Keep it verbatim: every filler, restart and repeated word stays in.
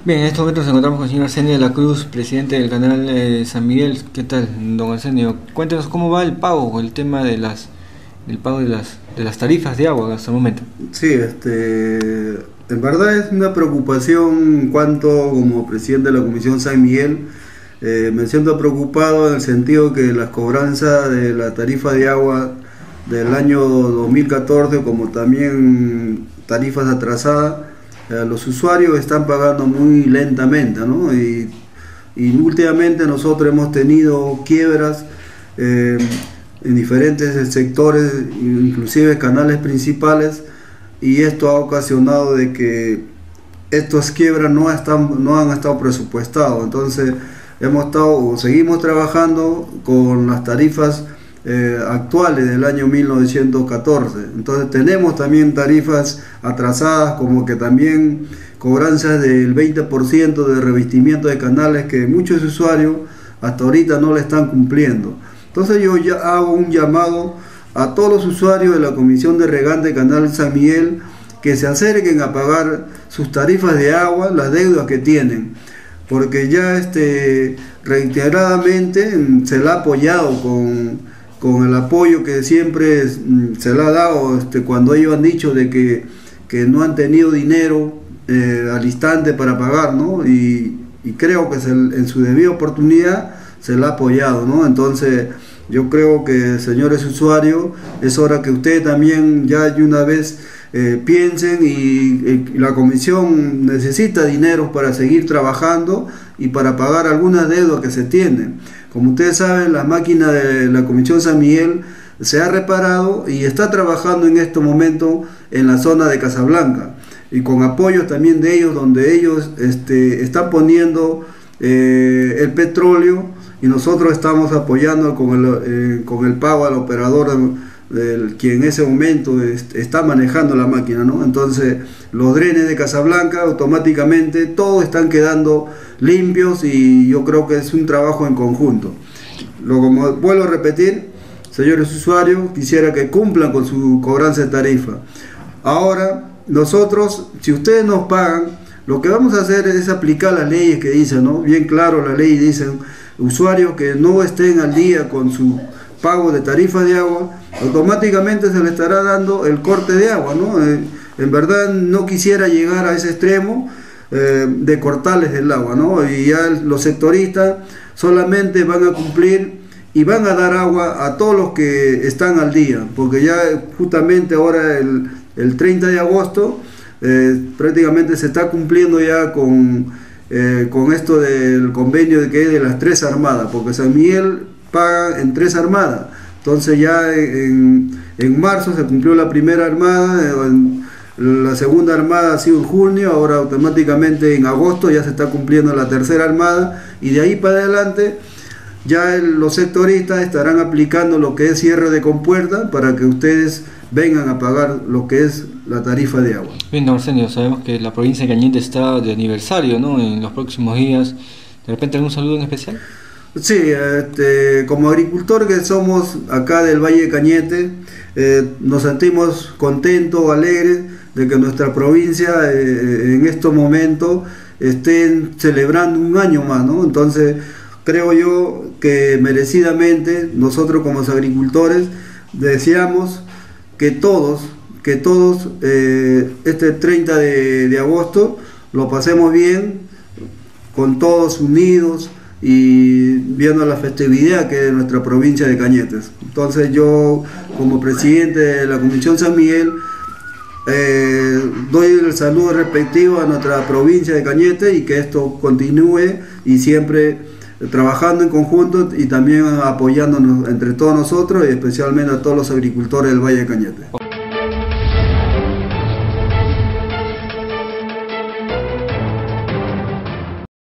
Bien, en estos momentos nos encontramos con el señor Arsenio de la Cruz, presidente del canal eh, San Miguel. ¿Qué tal, don Arsenio? Cuéntenos cómo va el pago, el tema de las, del pago de las, de las tarifas de agua hasta el momento. Sí, este, en verdad es una preocupación en cuanto, como presidente de la Comisión San Miguel, eh, me siento preocupado en el sentido que las cobranzas de la tarifa de agua del año dos mil catorce, como también tarifas atrasadas, eh, los usuarios están pagando muy lentamente, ¿no? Y, y últimamente nosotros hemos tenido quiebras eh, en diferentes sectores, inclusive canales principales, y esto ha ocasionado de que estas quiebras no, están, no han estado presupuestadas. Entonces hemos estado o seguimos trabajando con las tarifas eh, actuales del año mil novecientos catorce. Entonces tenemos también tarifas atrasadas, como que también cobranzas del veinte por ciento de revestimiento de canales que muchos usuarios hasta ahorita no le están cumpliendo. Entonces yo ya hago un llamado a todos los usuarios de la Comisión de Regante Canal San Miguel que se acerquen a pagar sus tarifas de agua, las deudas que tienen, porque ya este, reiteradamente se le ha apoyado con, con el apoyo que siempre se le ha dado este, cuando ellos han dicho de que, que no han tenido dinero eh, al instante para pagar, ¿no? Y, y creo que se, en su debida oportunidad se le ha apoyado, ¿no? Entonces yo creo que, señores usuarios, es hora que ustedes también ya de una vez eh, piensen y, y la comisión necesita dinero para seguir trabajando y para pagar algunas deudas que se tienen. Como ustedes saben, la máquina de la Comisión San Miguel se ha reparado y está trabajando en este momento en la zona de Casablanca, y con apoyo también de ellos, donde ellos este, están poniendo eh, el petróleo, y nosotros estamos apoyando con el, eh, con el pago al operador del quien en ese momento est está manejando la máquina, ¿no? Entonces los drenes de Casablanca automáticamente todos están quedando limpios, y yo creo que es un trabajo en conjunto. Lo, como vuelvo a repetir, señores usuarios, quisiera que cumplan con su cobranza de tarifa. Ahora nosotros, si ustedes nos pagan, lo que vamos a hacer es aplicar las leyes que dicen, ¿no? Bien claro, las leyes dicen: usuarios que no estén al día con su pago de tarifa de agua, automáticamente se le estará dando el corte de agua, ¿no? Eh, en verdad no quisiera llegar a ese extremo eh, de cortarles el agua, ¿no? Y ya los sectoristas solamente van a cumplir y van a dar agua a todos los que están al día, porque ya justamente ahora el, el treinta de agosto eh, prácticamente se está cumpliendo ya con Eh, con esto del convenio de que es de las tres armadas, porque San Miguel paga en tres armadas. Entonces ya en, en marzo se cumplió la primera armada, en, la segunda armada ha sido en junio, ahora automáticamente en agosto ya se está cumpliendo la tercera armada, y de ahí para adelante ya el, los sectoristas estarán aplicando lo que es cierre de compuerta para que ustedes vengan a pagar lo que es la tarifa de agua. Bien, don Arsenio, sabemos que la provincia de Cañete está de aniversario, ¿no?, en los próximos días. ¿De repente algún saludo en especial? Sí, este, como agricultor que somos acá del Valle de Cañete, eh, nos sentimos contentos, alegres de que nuestra provincia eh, en estos momentos estén celebrando un año más, ¿no? Entonces creo yo que merecidamente nosotros como agricultores deseamos que todos, que todos eh, este treinta de agosto lo pasemos bien, con todos unidos y viendo la festividad que es de nuestra provincia de Cañetes. Entonces yo, como presidente de la Comisión San Miguel, eh, doy el saludo respectivo a nuestra provincia de Cañete, y que esto continúe y siempre trabajando en conjunto y también apoyándonos entre todos nosotros, y especialmente a todos los agricultores del Valle de Cañete.